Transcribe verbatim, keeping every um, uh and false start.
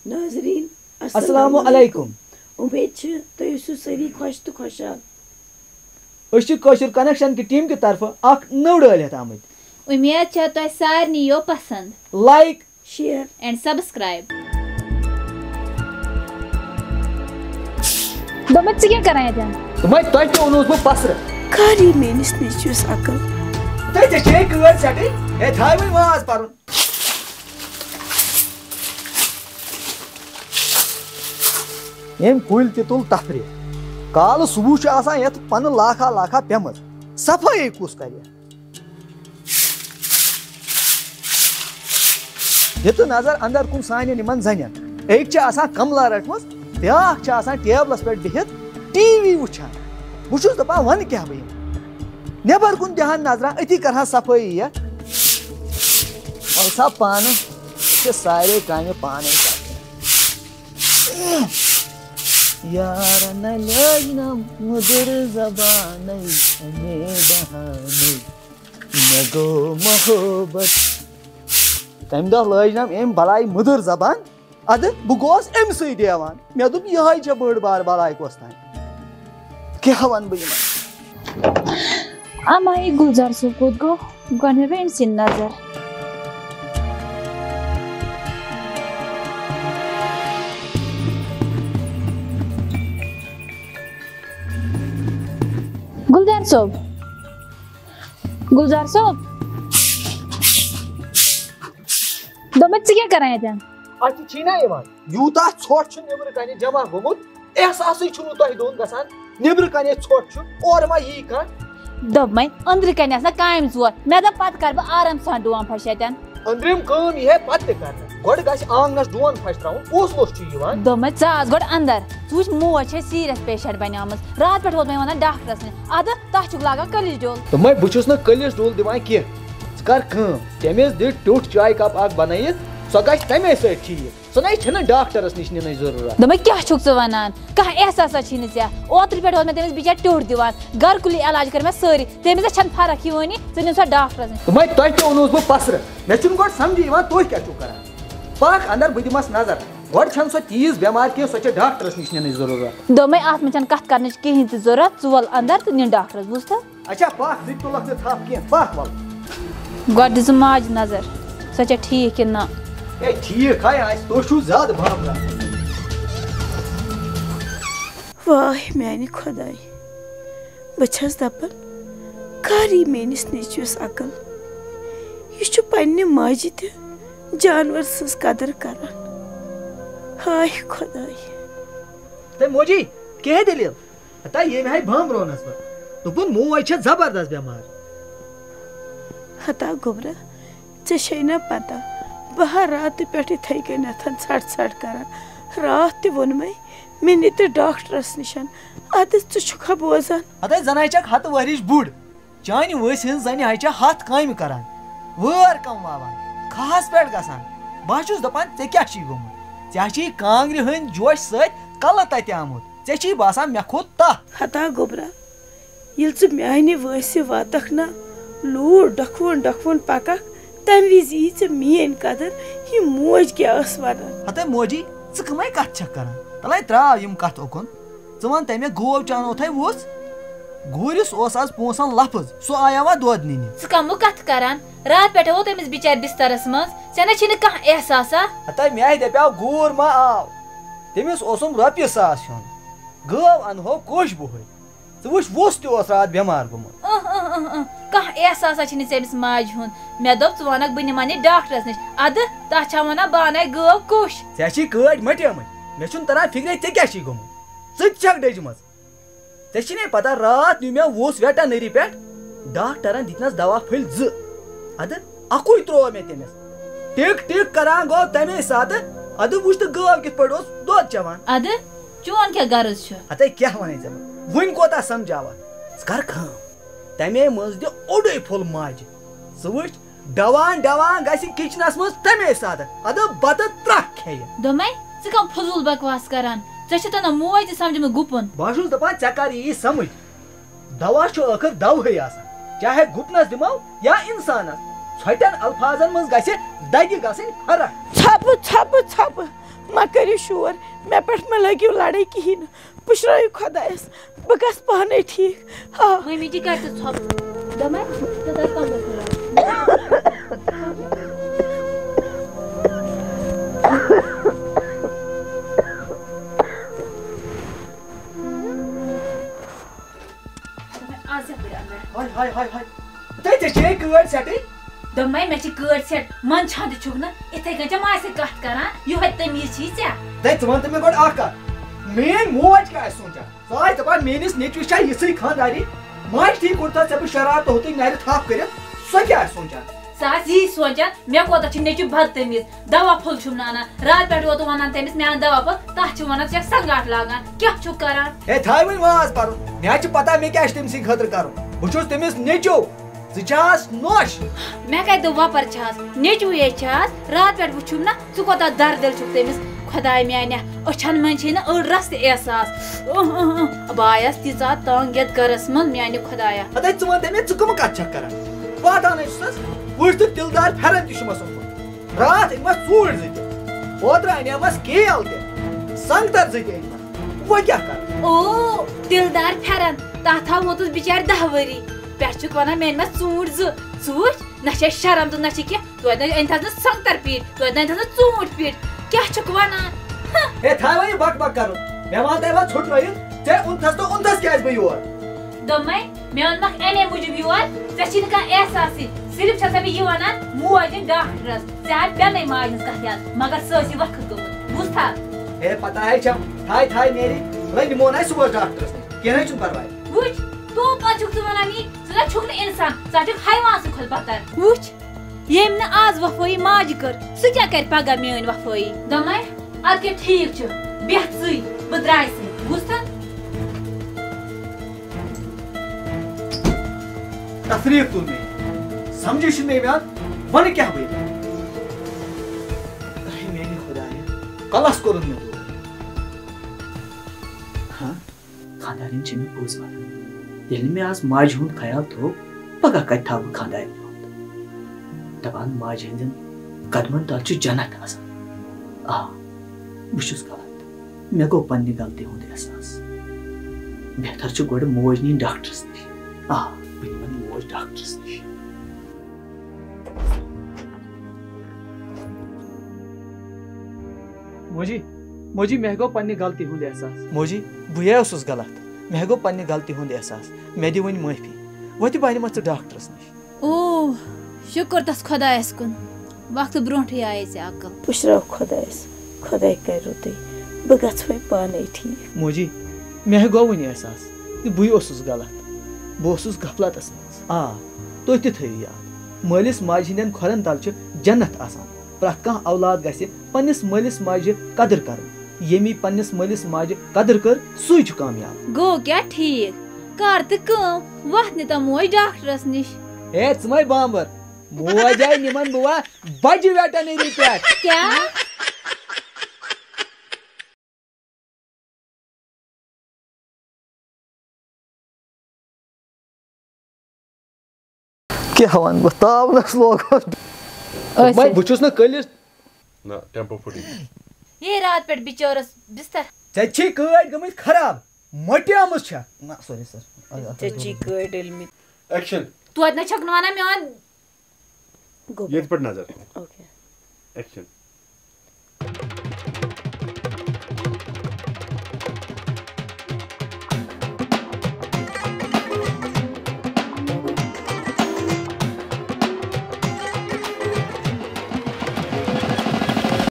ناظرین السلام علیکم امید چھ تُہۍ ٲسِو سٲری خۄش تہٕ خۄشحال أسۍ کٲشُر کنیکشن کی ٹیم کی طرفہٕ اکھ نٔو ڈٲلۍ ہٮ۪تھ آمٕتۍ امید چھےٚ تۄہہِ سارنٕے یو پسنٛد لایک شیر اینڈ سبسکرایب دوٚپمَے ژٕ کیٛاہ کران ییٚتٮ۪ن دوٚپمَے تۄہہِ تہِ ووٚنوُس بہٕ پسرٕ کر یی میٲنِس نیٚچوِس عقل تۄہہِ ژےٚ چھے کٲڑۍ سٮ۪ٹٕے ہے تھاے وۄنۍ واز پرُن ییٚمۍ کُلۍ تہِ تُل تفریح کالہٕ صبح چھُ آسان یتھ پنہٕ لاکھا لاکھا پیمٕژ صفٲیی کُس کرِ دِتہٕ نظر انٛدر کُن سانٮ۪ن یِمن زنٮ۪ن أکۍ چھِ آسان کملا رٔٹمٕژ بیاکھ چھِ آسان ٹیبلس پٮ۪ٹھ بِہِتھ ٹی وی وٕچھان بہٕ چھُس دپان وۄنۍ کیٛاہ بہٕ یِمہٕ نٮ۪بر کُن دِہان نظرا أتی کرہا صفٲیی یتھ وۄنۍ پانہٕ چھِ سارے کامہِ پانے کران یارن لٲج نہ مٔدٕر زبانٕے اَمے بہانٕے مےٚ گوٚو محبت تمہِ دۄہ لٲجنم أمۍ بلاے مٔدٕر زبان ادٕ بہٕ گوس أمۍ سٕے دیوان مےٚ دوٚپ یِہے چھےٚ بٔڑ بار بلاے کوٚس تانۍ کیٛاہ ونہٕ بہٕ یِمن اما یہِ گُلزار صٲب کوٚت گوٚو گۄڈٕ مےٚ أمۍ سٕنٛدۍ نظر گُلزار صٲب گُلزار صٲب دوٚپمَے ژٕ کیٛاہ کران ییٚتٮ۪ن اتہِ چھی نا یِوان یوٗتاہ ژھۄٹھ چھُ نیبرٕ کنہِ جمع گوٚمُت احساسٕے چھُنہٕ تۄہہِ دۄن گژھان نیبرٕ کنے ژھۄٹھ چھُ اورٕ ما یی کانٛہہ دوٚپمَے أنٛدرٕ کَنہِ آسان کامہِ ژور مےٚ دوٚپ پتہٕ کرٕ بہٕ آرام سان ڈوٗن پھش ییٚتٮ۪ن أنٛدرِم کٲم یی ہے پتہٕ تہِ کرنہٕ گۄڈٕ گژھِ آنٛگنس ڈوٗن پھش تراوُن پوٚس ووٚس چھُ یِوان دوٚپمَے ژٕ آس گۄڈٕ انٛدر ژٕ وٕچھ موج چھےٚ سیٖریس پیشنٹ بنیمٕژ راتہٕ پٮ۪ٹھ اوس مےٚ ونان ڈاکٹرس نِش ادٕ تتھ چھُکھ لاگان کٔلِچ ڈوٚل دوٚپمَے بہٕ چھُس نہٕ کٔلِس ڈوٚل دِوان کینٛہہ ژٕ کر کٲم تٔمِس دِ ٹیوٚٹھ چاے کپ اکھ بنٲیِتھ سۄ گژھِ تمے سۭتۍ ٹھیٖک سۄ نَے چھنہٕ ڈاکٹرس نِش نِنٕچ ضروٗرت دوٚپمَے کیٛاہ چھُکھ ژٕ ونان کانٛہہ احساسا چھُے نہٕ ژےٚ اوترٕ پٮ۪ٹھ اوس مےٚ تٔمِس بِچارِ ٹیوٚٹھ دِوان گرٕ کُلی علاج کٔر مےٚ سٲری تٔمِس چھنہٕ فرق یِوٲنی ژٕ نِن سۄ ڈاکٹرس نِش دوٚپمَے تۄہہِ تہِ ووٚنوُس بہٕ پسرٕ مےٚ چھُنہٕ گۄڈٕ سمجھی یِوان تُہۍ کیٛاہ چھِو کران پکھ انٛدر بہٕ دِمس نظر گۄڈٕ چھنہٕ سۄ تیٖژ بٮ۪مار کینٛہہ سۄ چھےٚ ڈاکٹرس نِش نِنٕچ ضروٗرت دوٚپمَے اتھ منٛز چھنہٕ کتھ کرنٕچ کِہینۍ تہِ ضروٗرت ژٕ وول انٛدر تہٕ نِن ڈاکٹرس بوٗزتھا اچھا پکھ ژٕ تہِ تُلکھ نہٕ تھپھ کینٛہہ پکھ وَل گۄڈٕ دِ ژٕ ماجہِ نظر سۄ چھےٚ ٹھیٖک کِنہٕ نہ ہے ٹھیٖک ہاے آسہِ تُہۍ چھِو زیادٕ بابران واے میانہِ خۄداے بہٕ چھس دپان کر یی میٲنِس نیٚچوِس عقل یہِ چھُ پننہِ ماجہِ تہِ جانور سٕنٛز قدر کران ہاے خۄداے ہے موجی کیٛاہ دٔلیٖل ہتا ییٚمہِ آیہِ بامبرونس بہٕ دوٚپُن موج چھےٚ زبردست بٮ۪مار ہتا گوٚبرا ژےٚ چھے نا پتہ بہٕ ہا راتہٕ پٮ۪ٹھ یِتھٕے کٔنٮ۪تھ ژھٹھ ژھٹھ کران راتھ تہِ ووٚنمَے مےٚ نہِ تہٕ ڈاکٹرس نِش ادٕ ژٕ چھُکھا بوزان ہتا زن آے چھکھ ہتہٕ ؤرِش بُڈ چانہِ ؤسۍ ہٕنٛز زنہِ آے چھےٚ ہتھ کامہِ کران وٲر کماوان کھہس پٮ۪ٹھ گژھان بہٕ چھُس دپان ژےٚ کیٛاہ چھُے گوٚمُت ژےٚ چھُے کانٛگرِ ہٕنٛدۍ جوشہِ سۭتۍ کلہٕ تتہِ آمُت ژےٚ چھُے باسان مےٚ کھوٚت تپھ ہتا گوٚبرا ییٚلہِ ژٕ میانہِ وٲنٛسہِ واتکھ نا لوٗر ڈۄکھوُن ڈۄکھوُن پککھ تمہِ وِزِ یی ژےٚ میٲنۍ قدر یہِ موج کیٛاہ ٲس ونان ہتا موجی ژٕ کٕمے کتھ چھکھ کران تلے تراو یِم کتھ اُکُن ژٕ وَن تَمہِ گوو چانوتھے وُژھ گوٗرِس اوس آز پونٛسن لفظ سُہ آیاوا دۄد نِنہِ ژٕ کمہٕ کتھ کران راتہٕ پٮ۪ٹھ ووت أمِس بِچارِ بسترس منٛز ژےٚ نہ چھُے نہٕ کانٛہہ احساسا ہتا مےٚ دپیو گوٗر ما آو تٔمِس اوسُم رۄپیہِ ساس ہیوٚن گٲو انہو کوٚش بُہٕرۍ ژٕ وٕچھ وُس تہِ اوس راتھ بٮ۪مار گوٚمُت کانٛہہ احساسا چھُنہٕ ژےٚ أمِس ماجہِ ہُنٛد مےٚ دوٚپ ژٕ ونکھ بہٕ نِمن یہِ ڈاکٹرس نِش ادٕ تتھ چھا ونان بہٕ اناے گٲو کوٚش ژےٚ چھِی کٲڑۍ مٹیمٕتۍ مےٚ چھُنہٕ تران فِکرے ژےٚ کیٛاہ چھُے گوٚمُت ژٕ تہِ چھکھ ڈٔجمٕژ ژےٚ چھِی نَے پتہ راتھ نیوٗ مےٚ وُس ویٹنری پٮ۪ٹھ ڈاکٹرن دِتنس دوا پھٔلۍ زٕ ادٕ اکُے تروو مےٚ تٔمِس ٹِک ٹِک کران گوٚو تمے ساتہٕ ادٕ وٕچھ تہٕ گٲو کِتھ پٲٹھۍ اوس دۄد چٮ۪وان ادٕ چون کیٛاہ غرض چھُ ہتے کیٛاہ ونے ژےٚ بہٕ وُنہِ کوتاہ سمجاوتھ ژٕ کر کٲم تمے منٛز دِ اوٚڑُے پھوٚل ماجہِ ژٕ وٕچھ ڈوان ڈوان گژھِ کچنس منٛز تمے ساتہٕ ادٕ بتہٕ ترکھ کھیٚیہِ دوٚپمَے ژٕ کم فضوٗل بکواس کران ژےٚ چھُ تَنہٕ موج تہِ سمجھمٕژ گُپُن بہٕ چھُس دپان ژےٚ کر یی سمجھ دوا چھُ ٲخٕر دوہٕے آسان چاہے گُپنس دِمو یا انسانس ژھۄٹٮ۪ن الفاظن منٛز گژھِ دگہِ گژھٕنۍ فرق ژھۄپہٕ ژھۄپہٕ ژھۄپہٕ ما کٔرِو شور مےٚ پٮ۪ٹھ مہ لٲگِو لڑٲے کِہیٖنۍ نہٕ پُشرٲیِو خۄدایَس بہٕ گژھٕ پانَے ٹھیٖک آ مٔمی جی کَر ژٕ ژھۄپ دوٚپمَے ژٕ در کمبر کھُلاو ہاے ہاے ہاے ہاے تُہۍ ژےٚ چھے گٲڑۍ سٮ۪ٹٕے دوٚپمَے مےٚ چھِ گٲڑۍ سٮ۪ٹ من چھَندٕ چھُکھ نہٕ یِتھَے کٔنۍ چھےٚ ماسہِ سۭتۍ کَتھ کران یِہوٚے تٔمیٖز چھِی ژےٚ تُہۍ ژٕ وَن تہٕ مےٚ گۄڈٕ اکھ کَتھ میٛٲنۍ موج کیٛاہ آسہِ سونٛچان سۄ آسہِ دَپان میٛٲنِس نیٚچوِس چھا یِژھٕے خانٛداری ماجہِ کوٚر تَتھ ژےٚ بہٕ شرارت ہوتٕے نَرِ تھپھ کٔرِتھ سۄ کیٛاہ آسہِ سونٛچان سۄ آسہِ یی سونٛچان مےٚ کوتاہ چھُ نیٚچوٗ بدتمیٖز دوا پھوٚل چھُم نہٕ اَنان راتہٕ پٮ۪ٹھ ووتُم وَنان تٔمِس مےٚ اَن دوا پھوٚل تَتھ چھُ وَنان ژٕ چھَکھ سنگاٹ لاگان کیٛاہ چھُکھ کران ہے تھاے وۄنۍ واز پَرُن مےٚ حظ چھِ پتہ مےٚ کیٛاہ چھُ تٔمۍ سٕنٛدِ خٲطرٕ کَرُن بہٕ چھُس تٔمِس نیٚچوٗ ژٕ چھَس نوٚش مےٚ کَتہِ دوٚپ وۄپَر چھَس نیٚچوٗیے چھَس راتہٕ پٮ۪ٹھ وٕچھُم نہ ژٕ کوتاہ دردِل چھُکھ تٔمِس خۄداے میٛانہِ أچھَن منٛز چھے نہٕ أڑ رَس تہِ احساس بہٕ آیَس تیٖژاہ تنٛگ یَتھ گَرَس منٛز میٛانہِ خۄدایا اَدَے ژٕ وَن تہٕ مےٚ ژٕ کٕم کَتھ چھَکھ کران واتان حظ چھُسَس وٕچھ تہٕ تِلہٕ دار پھٮ۪رن تہِ چھُمَس اوٚنمُت راتھ أنۍمَس ژوٗرۍ زٕ تہِ اوترٕ اَنیمَس کیل تہِ سنٛگتر زٕ تہِ أنۍمَس وۄنۍ کیٛاہ کَرٕ او تِلہٕ دار پھٮ۪رن تَتھ آو ووتُس بِچارِ دَہ ؤری پٮ۪ٹھ چھُکھ وَنان مےٚ أنۍ مَس ژوٗنٛٹھۍ زٕ ژٕ وٕچھ نہ چھے شرم تہٕ نہ چھِ کینٛہہ توتہِ أنۍتھَس نہٕ سنٛگتر پیٖٹۍ توتہِ أنۍتھَس نہٕ ژوٗنٛٹھۍ پیٖٹۍ کیٛاہ چھُکھ وَنان ہے تھاے وۄنۍ یہِ بک بک کَرُن مےٚ وَن تۄہہِ وۄنۍ ژھُٹرٲیِتھ ژےٚ اوٚنتھَس تہٕ اوٚنتھَس کیٛازِ بہٕ یور دوٚپمَے مےٚ اوٚنمَکھ اَمے موٗجوٗب یور ژےٚ چھی نہٕ کانٛہہ احساسٕے صرف چھَسے بہٕ یہِ وَنان موج أنۍ ڈاکٹرَس ژےٚ آے پٮ۪نَے ماجہِ ہٕنٛز کَتھ یاد مگر سۄ ٲسۍ یہِ وقت گوٚمُت بوٗزتھا ہے پتہ ہے چھَم تھاے تھاے نیرِ وۄنۍ نِمون أسۍ صُبحس ڈاکٹرس نِش کیٚنٛہہ نہٕ چھُنہٕ پرواے وٕچھ توٗ پتہٕ چھُکھ ژٕ وَنان یی ژٕ نہ چھُکھ نہٕ اِنسان ژٕ چھُکھ حیوان سٕنٛدِ کھۄتہٕ بدتر وٕچھ ییٚمۍ نہٕ آز وفٲیی ماجہِ کٔر سُہ کیٛاہ کَرِ پگاہ میٛٲنۍ وفٲیی دوٚپمَے اَدٕ کیٛاہ ٹھیٖک چھُ بیٚہہ ژٕے بہٕ درٛاے سٕے بوٗزتھا تفریٖق تُل مےٚ سمجھے چھُنہٕ مےٚ یِوان وَنہٕ کیٛاہ بہٕ میٛانہِ خۄدایا کلس کوٚرُن مےٚ دوٗر ہاں خانٛدارِنۍ چھِ مےٚ پوٚز وَنان ییٚلہِ مےٚ آز ماجہِ ہُنٛد خیال تھوٚو پگاہ کَتہِ تھاو بہٕ خانٛدارِنۍ ہُنٛد دَپان ماجہِ ہٕنٛدٮ۪ن قدمن تل چھُ جنت آسان آ بہٕ چھُس غلط مےٚ گوٚو پننہِ غلطی ہُنٛد احساس بہتر چھُ گۄڈٕ موج نِنۍ ڈاکٹرس نِش آ بہٕ نِمن موج ڈاکٹرس نِش موجی موجی مےٚ گوٚو پننہِ غلطی ہُنٛد احساس موجی بٕے اوسُس غلط مےٚ گوٚو پننہِ غلطی ہُنٛد احساس مےٚ دِ وۄنۍ معٲفی وۄنۍ بہٕ نِمَتھ ژٕ ڈاکٹرس نِش او شُکُر تَس خۄدایَس کُن وقتہٕ برونٛٹھٕے آیے ژےٚ عقل پُشراو خۄدایَس خۄداے کَرِ رُتُے بہٕ گژھٕ وۄنۍ پانَے ٹھیٖک موجی مےٚ گوٚو وۄنۍ احساس زِ بٕے اوسُس غلط بہٕ اوسُس غفلتس منٛز آ تُہۍ تہِ تھٲیِو یاد مٲلِس ماجہِ ہٕنٛدٮ۪ن کھۄرن تل چھُ جنت آسان پرٛٮ۪تھ کانٛہہ اولاد گژھِ پننِس مٲلِس ماجہِ قدٕر کرٕنۍ ییٚمۍ یہِ پننِس مٲلِس ماجہِ قدٕر کٔر سُے چھُ کامیاب گوٚو کیٛاہ ٹھیٖک کر تہٕ کٲم وَتھ نہِ موج ڈاکٹرس نِش ہے ژٕ مَے بامبر موج آیہِ نِمن بہٕ وۄنۍ بجہِ ویٹنری پٮ۪ٹھ کیٛاہ کیٛاہ وَنہٕ بہٕ تاونس لوگُس بہٕ چھُس نہٕ کٔلِس یے راتہٕ پٮ۪ٹھ بِچٲرٕس بِستر ژےٚ چھے گٲڑۍ گٔمٕژ خراب مۄٹیمٕژ چھےٚ نہ سوری سر ژےٚ چی گٲڑۍ ڈٔلمٕتۍ ایکشن توتہِ نہ چھکھ نہٕ وَنان میون ییٚتہِ پٮ۪ٹھ نظر اوکے ایکشن